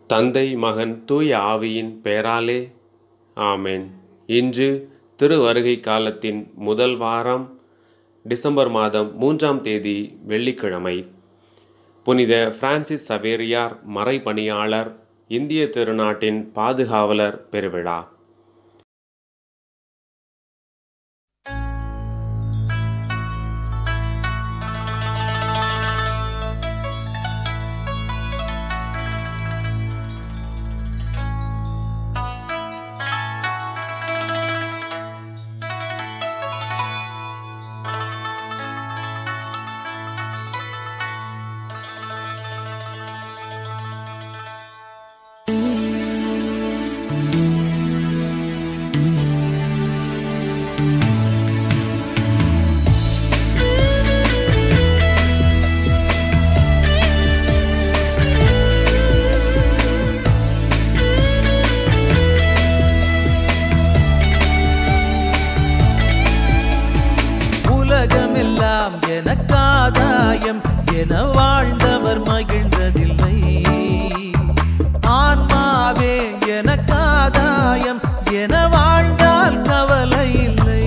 தந்தை மகன் தூய ஆவியின் பெயராலே ஆமென். இன்று திருவருகை காலத்தின் முதல் வாரம் டிசம்பர் மாதம் 3ஆம் தேதி வெள்ளிக்கிழமை. புனித பிரான்சிஸ் சவேரியார் மறைபணியாளர், இந்திய திருநாட்டின் பாதுகாவலர் பெருவிழா. உலகமெல்லாம் எனக்காதாயம் என வாழ்ந்தவர் மகிழ்ந்ததில்லை. ஆன்மாவே எனக்காதாயம் என வாழ்ந்தால் கவலை இல்லை.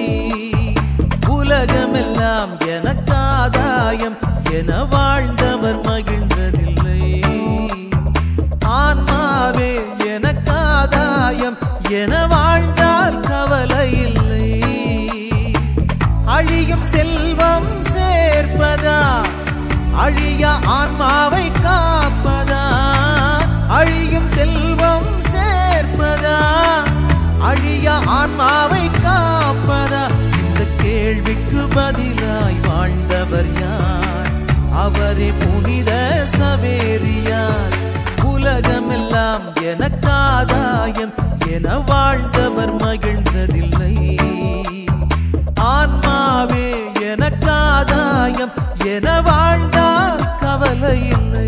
உலகமெல்லாம் எனக்காதாயம் என வாழ்ந்தவர் மகிழ்ந்ததில்லை. ஆன்மாவே எனக்காதாயம் என வாழ்ந்தால் கவலை இல்லை. அழியும் செல்வம் சேர்ப்பதா, அழிய ஆன்மாவை காப்பதா? அழியும் செல்வம் சேர்ப்பதா, அழிய ஆன்மாவை காப்பதா? இந்த கேள்விக்கு பதிலாய் வாழ்ந்தவர் யார்? அவரே புனித சவேரியார். உலகமெல்லாம் எனக்காதாயம் என வாழ்ந்தவர் மகிழ்ந்ததில்லை. ஆன்மாவே எனக்காதாயம் என வாழ்ந்தால் கவலை இல்லை.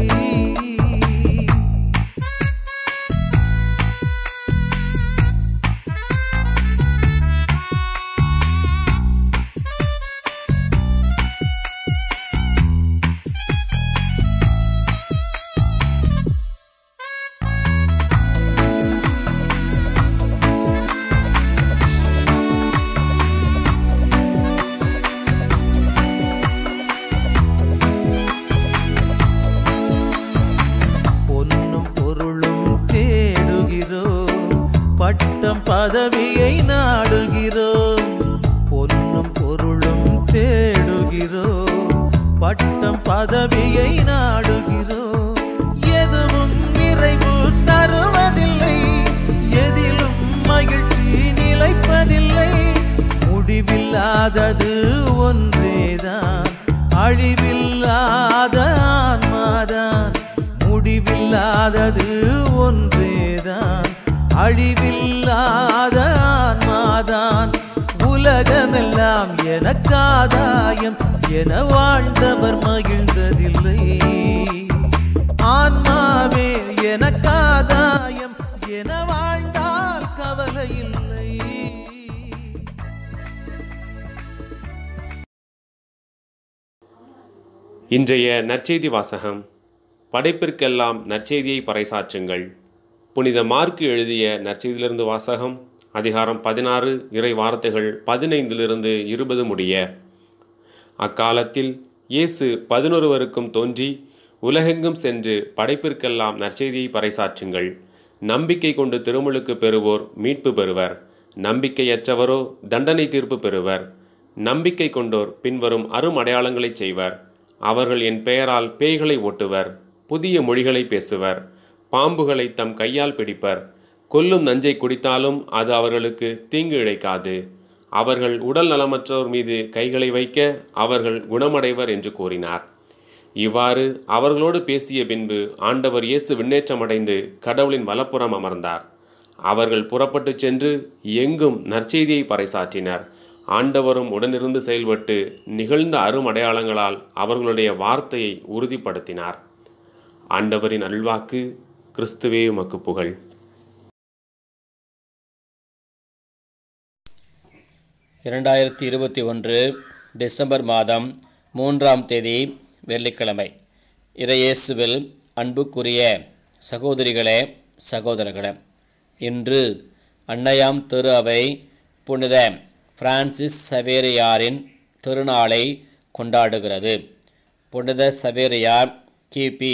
பட்டம் பதவியை நாடுகிறோம், பொன்னும் பொருளும் தேடுகிறோம். பட்டம் பதவியை நாடுகிறோம். எதுவும் நிறைவு தருவதில்லை, எதிலும் மகிழ்ச்சி நிலைப்பதில்லை. முடிவில்லாதது ஒன்றேதான், அழிவில்லாத ஆன்மாதான். முடிவில்லாதது ஒன்றேதான், அழிவில்லாத ஆன்மாதான். உலகமெல்லாம் எனக்காதாயம் என வாழ்ந்தவர் மகிழ்ந்ததில்லை. ஆன்மாவே எனக்காதாயம் என வாழ்ந்தால் கவலை இல்லை. இன்றைய நற்செய்தி வாசகம். படைப்பிற்கெல்லாம் நற்செய்தியை பறைசாற்றுங்கள். புனித மார்க்கு எழுதிய நற்செய்தியிலிருந்து வாசகம். அதிகாரம் 16, இறை வார்த்தைகள் 15 20 முடிய. அக்காலத்தில் இயேசு 11 தோன்றி, உலகெங்கும் சென்று படைப்பிற்கெல்லாம் நற்செய்தியை பறைசாற்றுங்கள். நம்பிக்கை கொண்டு திருமுழுக்கு பெறுவோர் மீட்பு பெறுவர், நம்பிக்கையற்றவரோ தண்டனை தீர்ப்பு பெறுவர். நம்பிக்கை கொண்டோர் பின்வரும் அருமடையாளங்களை செய்வர். அவர்கள் என் பெயரால் பேய்களை ஓட்டுவர், புதிய மொழிகளை பேசுவர், பாம்புகளை தம் கையால் பிடிப்பர், கொல்லும் நஞ்சை குடித்தாலும் அது அவர்களுக்கு தீங்கு இழைக்காது. அவர்கள் உடல் நலமற்றோர் மீது கைகளை வைக்க அவர்கள் குணமடைவர் என்று கூறினார். இவ்வாறு அவர்களோடு பேசிய பின்பு ஆண்டவர் இயேசு விண்ணேற்றமடைந்து கடவுளின் வலப்புறம் அமர்ந்தார். அவர்கள் புறப்பட்டு சென்று எங்கும் நற்செய்தியை பறைசாற்றினர். ஆண்டவரும் உடனிருந்து செயல்பட்டு நிகழ்ந்த அருமடையாளங்களால் அவர்களுடைய வார்த்தையை உறுதிப்படுத்தினார். ஆண்டவரின் அருள்வாக்கு. கிறிஸ்துவே உமக்கு புகழ். டிசம்பர் மாதம் 3ஆம் தேதி வெள்ளிக்கிழமை. இறையேசுவில் அன்புக்குரிய சகோதரிகளே, சகோதரர்களே, இன்று அன்னையாம் திரு அவை புனித பிரான்சிஸ் சவேரியாரின் திருநாளை கொண்டாடுகிறது. புனித சவேரியார் கிபி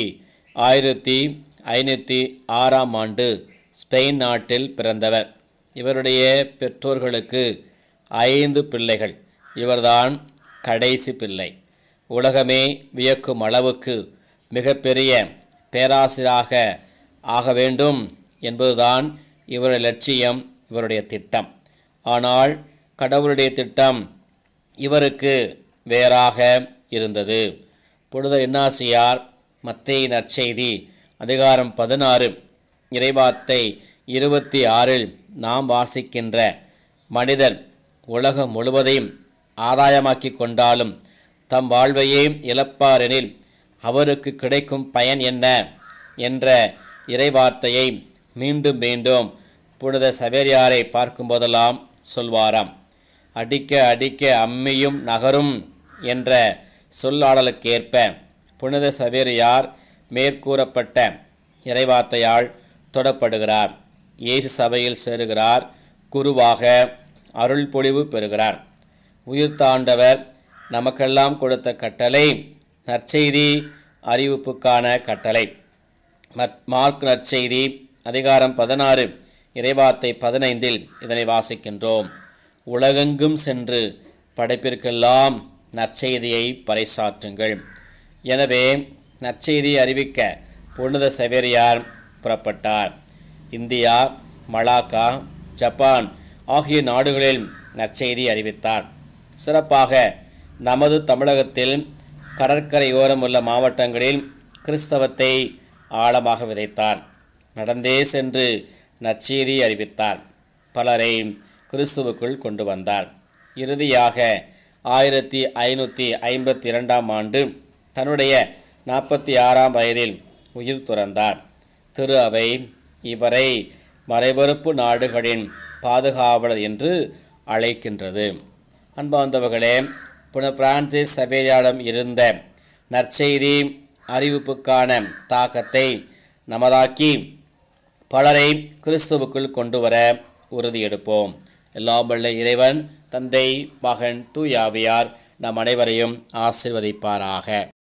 1506 ஸ்பெயின் நாட்டில் பிறந்தவர். இவருடைய பெற்றோர்களுக்கு 5 பிள்ளைகள். இவர்தான் கடைசி பிள்ளை. உலகமே வியக்கும் அளவுக்கு மிகப்பெரிய பேராசிரியராக ஆக வேண்டும் என்பதுதான் இவருடைய லட்சியம், இவருடைய திட்டம். ஆனால் கடவுளுடைய திட்டம் இவருக்கு வேறாக இருந்தது. புனித இன்னாசியார் மத்தேயு நற்செய்தி அதிகாரம் 16 இறைவார்த்தை 26 நாம் வாசிக்கின்ற மனிதன் உலகம் முழுவதையும் ஆதாயமாக்கி கொண்டாலும் தம் வாழ்வையே இழப்பாரெனில் அவருக்கு கிடைக்கும் பயன் என்ன என்ற இறைவார்த்தையை மீண்டும் மீண்டும் புனித சவேரியாரை பார்க்கும்போதெல்லாம் சொல்வாராம். அடிக்க அடிக்க அம்மியும் நகரும் என்ற சொல்லாடலுக்கேற்ப புனித சவேரியார் மேற்கூறப்பட்ட இறைவார்த்தையால் தொடப்படுகிறார். இயேசு சபையில் சேருகிறார். குருவாக அருள் பொழிவு பெறுகிறார். உயிர்த்தாண்டவர் நமக்கெல்லாம் கொடுத்த கட்டளை நற்செய்தி அறிவிப்புக்கான கட்டளை. மார்க் நற்செய்தி அதிகாரம் 16 இறைவார்த்தை 15 இதனை வாசிக்கின்றோம். உலகெங்கும் சென்று படைப்பிற்கெல்லாம் நற்செய்தியை பறைசாற்றுங்கள். எனவே நற்செய்தி அறிவிக்க புனித சவேரியார் புறப்பட்டார். இந்தியா, மலாக்கா, ஜப்பான் ஆகிய நாடுகளில் நற்செய்தி அறிவித்தார். சிறப்பாக நமது தமிழகத்தில் கடற்கரையோரம் உள்ள மாவட்டங்களில் கிறிஸ்தவத்தை ஆழமாக விதைத்தார். நடந்தே சென்று நற்செய்தி அறிவித்தார். பலரை கிறிஸ்துவுக்குள் கொண்டு வந்தார். இறுதியாக 1552 தன்னுடைய 46 வயதில் உயிர் துறந்தார். திரு அவை இவரை மறைபொறுப்பு நாடுகளின் பாதுகாவலர் என்று அழைக்கின்றது. அன்பார்ந்தவர்களே, புனித பிரான்சிஸ் சவேரியாரிடம் இருந்த நற்செய்தி அறிவிப்புக்கான தாக்கத்தை நமதாக்கி பலரை கிறிஸ்துவுக்குள் கொண்டு வர உறுதியெடுப்போம். எல்லாம் வல்ல இறைவன், தந்தை, மகன், தூய ஆவியார் நம் அனைவரையும் ஆசீர்வதிப்பாராக.